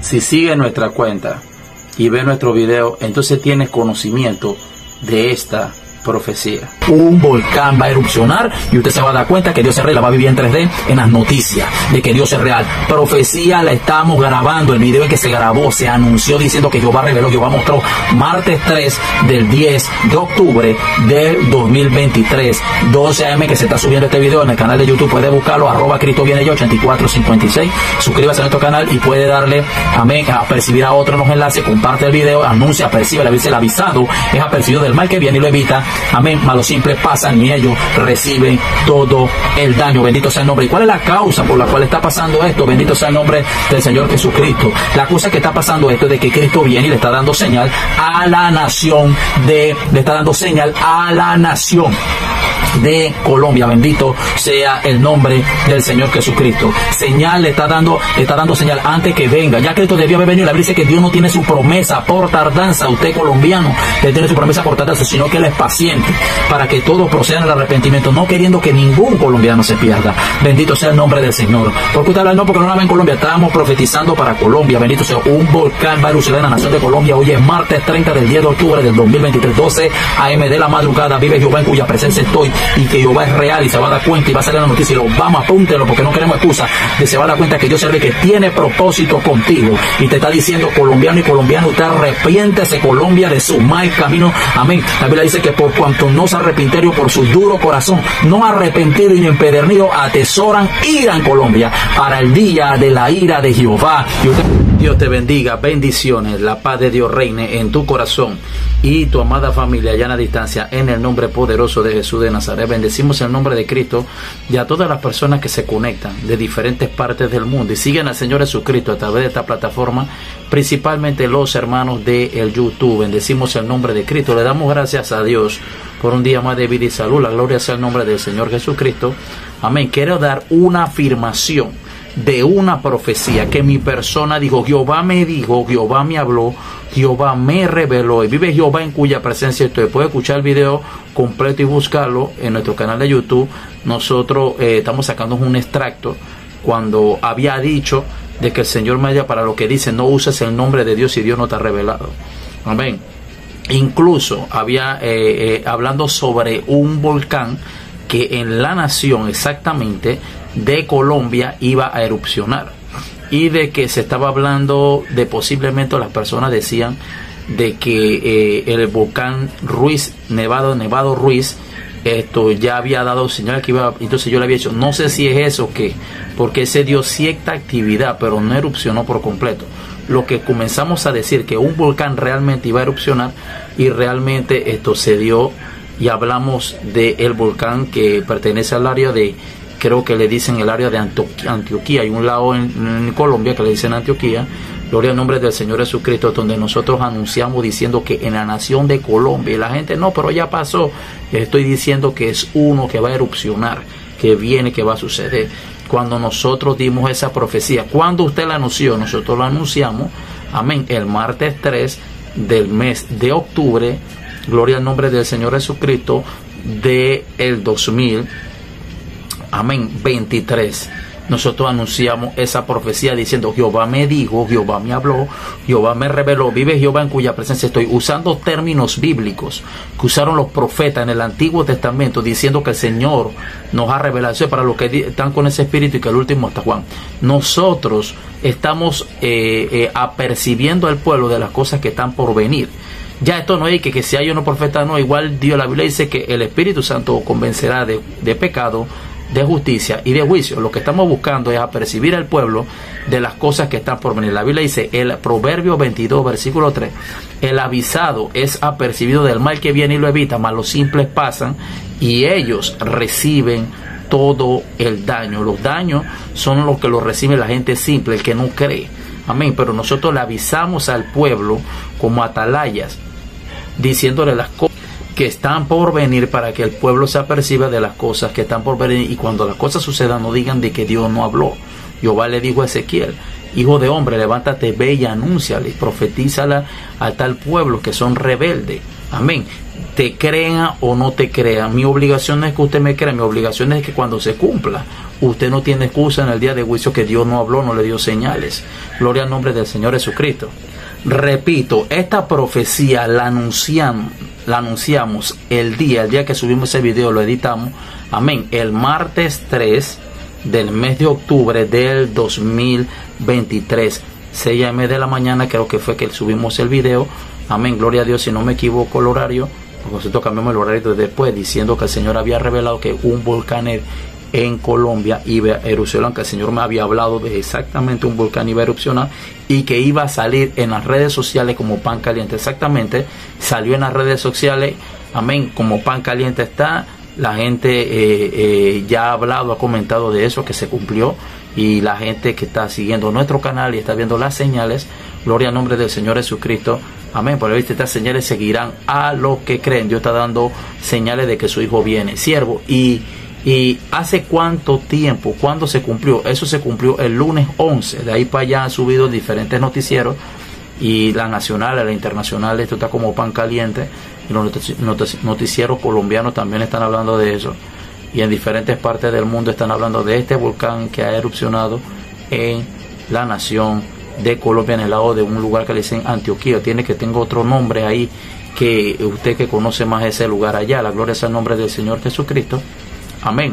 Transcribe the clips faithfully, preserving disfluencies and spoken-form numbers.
si sigue nuestra cuenta y ve nuestro video, entonces tienes conocimiento de esta profecía. Un volcán va a erupcionar y usted se va a dar cuenta que Dios es real. La va a vivir en tres D en las noticias de que Dios es real. Profecía la estamos grabando. El video en que se grabó se anunció diciendo que Jehová reveló, Jehová mostró martes tres del diez de octubre del dos mil veintitrés, doce a eme que se está subiendo este video en el canal de YouTube. Puede buscarlo, arroba Cristo viene ya ochenta y cuatro cincuenta y seis. Suscríbase a nuestro canal y puede darle amén, a percibir a otros los enlaces. Comparte el video, anuncia, percibe, le dice el avisado es apercibido del mal que viene y lo evita. Amén. Malos simples pasan y ellos reciben todo el daño. Bendito sea el nombre. ¿Y cuál es la causa por la cual está pasando esto? Bendito sea el nombre del Señor Jesucristo. La causa que está pasando esto es de que Cristo viene y le está dando señal a la nación de, le está dando señal a la nación de Colombia. Bendito sea el nombre del Señor Jesucristo. Señal le está dando, le está dando señal antes que venga. Ya Cristo debió haber venido. La Biblia dice que Dios no tiene su promesa por tardanza. Usted colombiano, Él tiene su promesa por tardanza, sino que Él es paciente para que todos procedan al arrepentimiento, no queriendo que ningún colombiano se pierda. Bendito sea el nombre del Señor. Porque usted habla, no, porque no la en Colombia. Estábamos profetizando para Colombia. Bendito sea. Un volcán va a erupcionar en la nación de Colombia. Hoy es martes treinta del diez de octubre del dos mil veintitrés, doce a eme de la madrugada. Vive Jehová en cuya presencia estoy, y que Jehová es real y se va a dar cuenta y va a salir la noticia y lo vamos, apúntelo porque no queremos excusa, de se va a dar cuenta que Dios es el que tiene propósito contigo y te está diciendo, colombiano y colombiano, usted arrepiéntese Colombia de su mal camino. Amén. La Biblia dice que por cuanto no se arrepintieron por su duro corazón, no arrepentido y empedernido, atesoran ira en Colombia para el día de la ira de Jehová. Y usted, Dios te bendiga, bendiciones, la paz de Dios reine en tu corazón y tu amada familia allá en la distancia, en el nombre poderoso de Jesús de Nazaret. Bendecimos el nombre de Cristo y a todas las personas que se conectan de diferentes partes del mundo y siguen al Señor Jesucristo a través de esta plataforma, principalmente los hermanos de el YouTube. Bendecimos el nombre de Cristo, le damos gracias a Dios por un día más de vida y salud. La gloria sea el nombre del Señor Jesucristo. Amén. Quiero dar una afirmación de una profecía que mi persona dijo. Jehová me dijo, Jehová me habló, Jehová me reveló, y vive Jehová en cuya presencia estoy. Puede escuchar el video completo y buscarlo en nuestro canal de YouTube. Nosotros eh, estamos sacando un extracto cuando había dicho de que el Señor me haya, para lo que dice, no uses el nombre de Dios si Dios no te ha revelado. Amén. Incluso había eh, eh, hablando sobre un volcán que en la nación exactamente de Colombia iba a erupcionar, y de que se estaba hablando de posiblemente, las personas decían de que eh, el volcán Ruiz, Nevado, Nevado Ruiz, esto ya había dado señal que iba. Entonces yo le había dicho, no sé si es eso que, porque se dio cierta actividad, pero no erupcionó por completo. Lo que comenzamos a decir que un volcán realmente iba a erupcionar, y realmente esto se dio, y hablamos del volcán que pertenece al área de, creo que le dicen el área de Antioquía. Hay un lado en, en Colombia que le dicen Antioquía. Gloria al nombre del Señor Jesucristo, donde nosotros anunciamos diciendo que en la nación de Colombia, y la gente, no, pero ya pasó. Estoy diciendo que es uno que va a erupcionar, que viene, que va a suceder. Cuando nosotros dimos esa profecía, cuando usted la anunció, nosotros la anunciamos, amén, el martes tres del mes de octubre, gloria al nombre del Señor Jesucristo, de el dos mil, amén, veintitrés. Nosotros anunciamos esa profecía diciendo, Jehová me dijo, Jehová me habló, Jehová me reveló, vive Jehová en cuya presencia estoy, usando términos bíblicos que usaron los profetas en el Antiguo Testamento, diciendo que el Señor nos ha revelado. Eso es para los que están con ese espíritu, y que el último está Juan. Nosotros estamos eh, eh, apercibiendo al pueblo de las cosas que están por venir. Ya esto no es que, que si hay uno profeta, no, igual Dios, la Biblia dice que el Espíritu Santo convencerá de, de pecado, de justicia y de juicio. Lo que estamos buscando es apercibir al pueblo de las cosas que están por venir. La Biblia dice, el Proverbio veintidós, versículo tres, el avisado es apercibido del mal que viene y lo evita, mas los simples pasan y ellos reciben todo el daño. Los daños son los que los recibe la gente simple, el que no cree. Amén. Pero nosotros le avisamos al pueblo como atalayas, diciéndole las cosas que están por venir, para que el pueblo se aperciba de las cosas que están por venir, y cuando las cosas sucedan no digan de que Dios no habló. Jehová le dijo a Ezequiel, hijo de hombre, levántate, ve y anúnciale, profetízala a tal pueblo que son rebeldes. Amén. Te crean o no te crean, mi obligación no es que usted me crea, mi obligación es que cuando se cumpla, usted no tiene excusa en el día de juicio que Dios no habló, no le dio señales. Gloria al nombre del Señor Jesucristo. Repito, esta profecía la anunciamos, la anunciamos el día, el día que subimos ese video, lo editamos, amén, el martes tres del mes de octubre del dos mil veintitrés, seis a m de la mañana, creo que fue que subimos el video, amén, gloria a Dios, si no me equivoco el horario, porque nosotros cambiamos el horario después, diciendo que el Señor había revelado que un volcán en Colombia iba a erupcionar, que el Señor me había hablado de exactamente un volcán iba a erupcionar y que iba a salir en las redes sociales como pan caliente. Exactamente, salió en las redes sociales, amén, como pan caliente está. La gente eh, eh, ya ha hablado, ha comentado de eso, que se cumplió, y la gente que está siguiendo nuestro canal y está viendo las señales, gloria al nombre del Señor Jesucristo, amén. Por viste, estas señales seguirán a los que creen. Dios está dando señales de que su Hijo viene, siervo. Y ¿Y hace cuánto tiempo? ¿Cuándo se cumplió? Eso se cumplió el lunes once. De ahí para allá han subido diferentes noticieros. Y la nacional, la internacional, esto está como pan caliente. Y los noticieros colombianos también están hablando de eso. Y en diferentes partes del mundo están hablando de este volcán que ha erupcionado en la nación de Colombia, en el lado de un lugar que le dicen Antioquía. Tiene que tengo otro nombre ahí, que usted que conoce más ese lugar allá. La gloria es el nombre del Señor Jesucristo. Amén.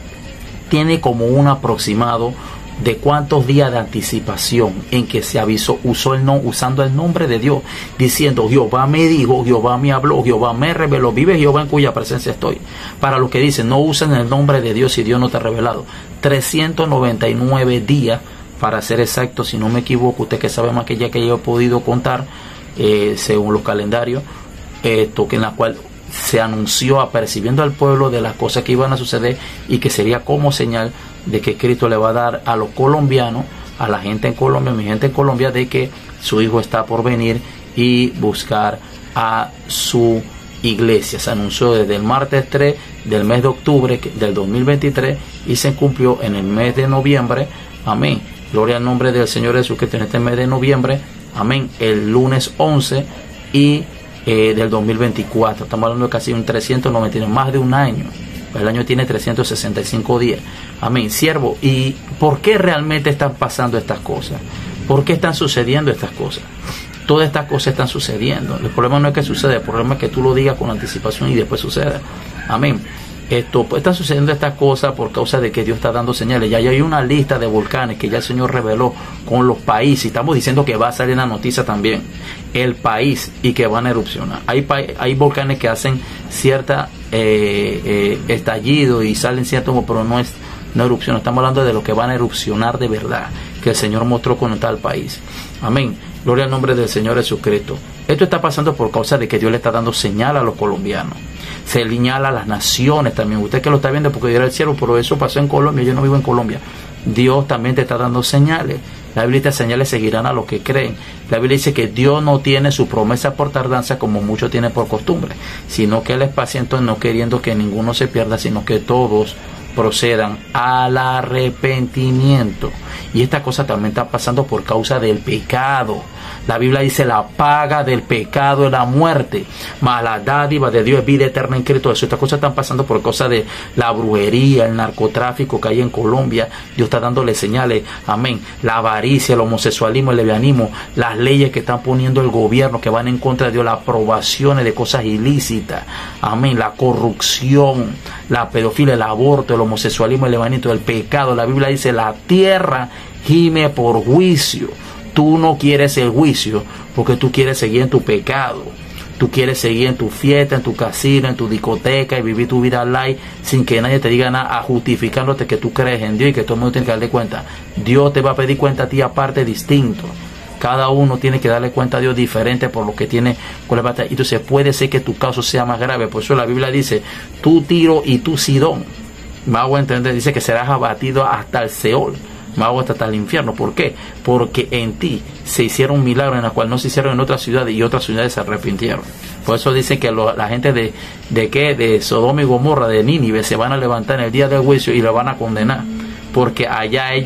Tiene como un aproximado de cuántos días de anticipación en que se avisó, usó el no, usando el nombre de Dios, diciendo: Jehová me dijo, Jehová me habló, Jehová me reveló, vive Jehová en cuya presencia estoy. Para los que dicen no usen el nombre de Dios si Dios no te ha revelado, trescientos noventa y nueve días para ser exacto, si no me equivoco, usted que sabe más que ya que yo he podido contar, eh, según los calendarios, esto que en la cual se anunció apercibiendo al pueblo de las cosas que iban a suceder y que sería como señal de que Cristo le va a dar a los colombianos, a la gente en Colombia, mi gente en Colombia, de que su Hijo está por venir y buscar a su iglesia. Se anunció desde el martes tres del mes de octubre del dos mil veintitrés y se cumplió en el mes de noviembre, amén, gloria al nombre del Señor Jesucristo, en este mes de noviembre, amén, el lunes once y Eh, del dos mil veinticuatro. Estamos hablando de casi un trescientos noventa y nueve, más de un año. El año tiene trescientos sesenta y cinco días. Amén, siervo. ¿Y por qué realmente están pasando estas cosas? ¿Por qué están sucediendo estas cosas? Todas estas cosas están sucediendo. El problema no es que suceda, el problema es que tú lo digas con anticipación y después suceda. Amén. Esto pues, está sucediendo estas cosas por causa de que Dios está dando señales. Ya hay una lista de volcanes que ya el Señor reveló con los países. Estamos diciendo que va a salir en la noticia también el país y que van a erupcionar. Hay, hay volcanes que hacen cierta eh, eh, estallido y salen ciertos, pero no es no erupción. Estamos hablando de lo que van a erupcionar de verdad, que el Señor mostró con tal país. Amén. Gloria al nombre del Señor Jesucristo. Esto está pasando por causa de que Dios le está dando señal a los colombianos. Se señala a las naciones también. Usted que lo está viendo porque yo era el cielo, pero eso pasó en Colombia. Yo no vivo en Colombia. Dios también te está dando señales. La Biblia dice: señales seguirán a los que creen. La Biblia dice que Dios no tiene su promesa por tardanza como muchos tienen por costumbre, sino que Él es paciente, no queriendo que ninguno se pierda, sino que todos procedan al arrepentimiento. Y esta cosa también está pasando por causa del pecado. La Biblia dice: la paga del pecado es la muerte, mas la dádiva de Dios es vida eterna en Cristo Jesús. Estas cosas están pasando por causa de la brujería, el narcotráfico que hay en Colombia. Dios está dándole señales, amén. La avaricia, el homosexualismo, el lesbianismo, las leyes que están poniendo el gobierno que van en contra de Dios, las aprobaciones de cosas ilícitas, amén. La corrupción, la pedofilia, el aborto, el homosexualismo, el lesbianismo, el pecado. La Biblia dice: la tierra gime por juicio. Tú no quieres el juicio porque tú quieres seguir en tu pecado. Tú quieres seguir en tu fiesta, en tu casino, en tu discoteca y vivir tu vida light sin que nadie te diga nada, justificándote que tú crees en Dios y que todo el mundo tiene que darle cuenta. Dios te va a pedir cuenta a ti aparte, distinto. Cada uno tiene que darle cuenta a Dios diferente por lo que tiene con la batalla. Entonces puede ser que tu caso sea más grave. Por eso la Biblia dice: tú Tiro y tú Sidón. Me hago entender, dice que serás abatido hasta el Seol. Me hago hasta el infierno. ¿Por qué? Porque en ti se hicieron milagros en los cuales no se hicieron en otras ciudades y otras ciudades se arrepintieron. Por eso dice que lo, la gente de, de qué, de Sodoma y Gomorra, de Nínive, se van a levantar en el día del juicio y lo van a condenar. Porque allá ellos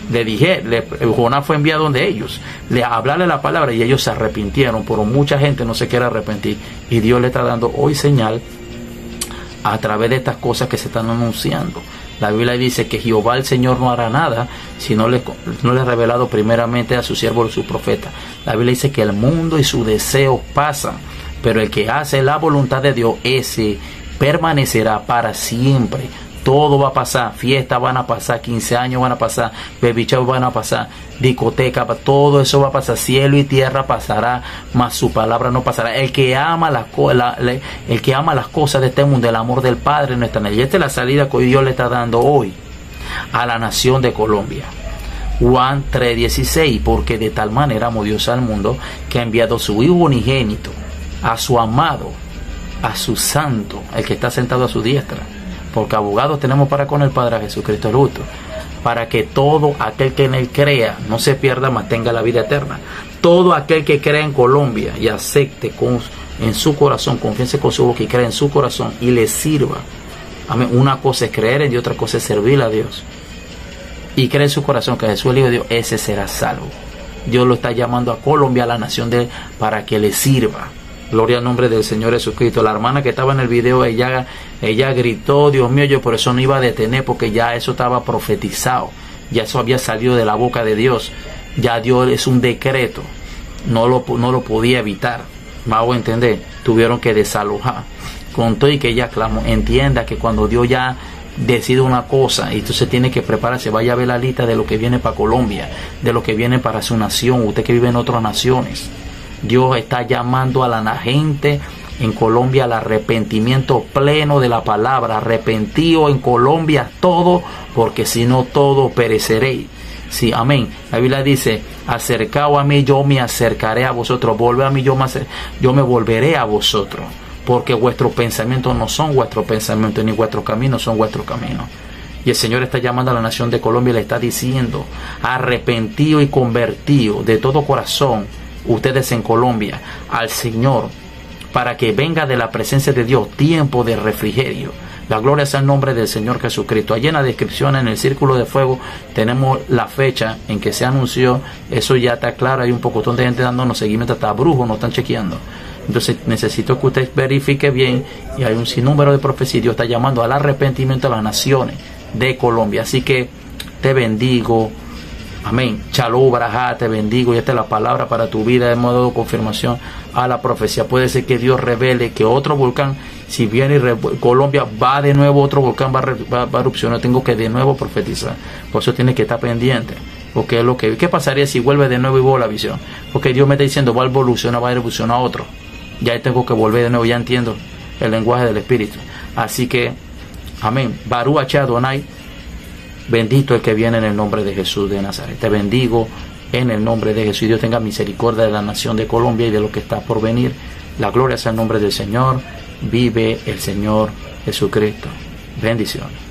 le dije, le, Jonás fue enviado donde ellos, le hablarle la palabra y ellos se arrepintieron, pero mucha gente no se quiere arrepentir y Dios le está dando hoy señal a través de estas cosas que se están anunciando. La Biblia dice que Jehová el Señor no hará nada si no le, no le ha revelado primeramente a su siervo, su profeta. La Biblia dice que el mundo y sus deseos pasan, pero el que hace la voluntad de Dios, ese permanecerá para siempre. Todo va a pasar, fiestas van a pasar, quince años van a pasar, baby shower van a pasar, discoteca, todo eso va a pasar, cielo y tierra pasará, mas su palabra no pasará. El que ama las la, la, el que ama las cosas de este mundo, el amor del Padre no está en él. Y esta es la salida que Dios le está dando hoy a la nación de Colombia. Juan tres dieciséis, porque de tal manera amó Dios al mundo que ha enviado su Hijo unigénito, a su amado, a su santo, el que está sentado a su diestra. Porque abogados tenemos para con el Padre, a Jesucristo el justo, para que todo aquel que en él crea no se pierda, mas tenga la vida eterna. Todo aquel que crea en Colombia y acepte con, en su corazón, confiese con su boca y crea en su corazón y le sirva. Amén. Una cosa es creer en Dios, otra cosa es servir a Dios. Y cree en su corazón que Jesús es el Hijo de Dios, ese será salvo. Dios lo está llamando a Colombia, a la nación de él, para que le sirva. Gloria al nombre del Señor Jesucristo. La hermana que estaba en el video, ella, ella gritó, Dios mío, yo por eso no iba a detener, porque ya eso estaba profetizado, ya eso había salido de la boca de Dios, ya Dios es un decreto, no lo, no lo podía evitar. Me hago entender, tuvieron que desalojar. Con todo y que ella clamó, entienda que cuando Dios ya decide una cosa, y entonces tiene que prepararse, vaya a ver la lista de lo que viene para Colombia, de lo que viene para su nación, usted que vive en otras naciones. Dios está llamando a la gente en Colombia al arrepentimiento pleno de la palabra. Arrepentido en Colombia todo, porque si no todo pereceréis. Sí, amén. La Biblia dice, acercaos a mí, yo me acercaré a vosotros. Volve a mí, yo me, yo me volveré a vosotros. Porque vuestros pensamientos no son vuestros pensamientos, ni vuestros caminos son vuestros caminos. Y el Señor está llamando a la nación de Colombia y le está diciendo, arrepentido y convertido de todo corazón, ustedes en Colombia, al Señor, para que venga de la presencia de Dios tiempo de refrigerio. La gloria sea el nombre del Señor Jesucristo. Allí en la descripción, en el círculo de fuego, tenemos la fecha en que se anunció. Eso ya está claro. Hay un pocotón de gente dándonos seguimiento, hasta brujos nos están chequeando. Entonces necesito que usted verifique bien, y hay un sinnúmero de profecías. Dios está llamando al arrepentimiento a las naciones de Colombia. Así que te bendigo. Amén. Chalú, Barajá, te bendigo. Y esta es la palabra para tu vida de modo de confirmación a la profecía. Puede ser que Dios revele que otro volcán, si viene y Colombia va de nuevo, otro volcán va, va, va a erupcionar. Tengo que de nuevo profetizar. Por eso tiene que estar pendiente. Porque es lo que, ¿qué pasaría si vuelve de nuevo y vuelve la visión? Porque Dios me está diciendo, va a evolucionar, va a evolucionar otro. Ya tengo que volver de nuevo, ya entiendo el lenguaje del Espíritu. Así que, amén. Baruch Atah Adonai. Bendito el que viene en el nombre de Jesús de Nazaret. Te bendigo en el nombre de Jesús. Y Dios tenga misericordia de la nación de Colombia y de lo que está por venir. La gloria sea el nombre del Señor. Vive el Señor Jesucristo. Bendiciones.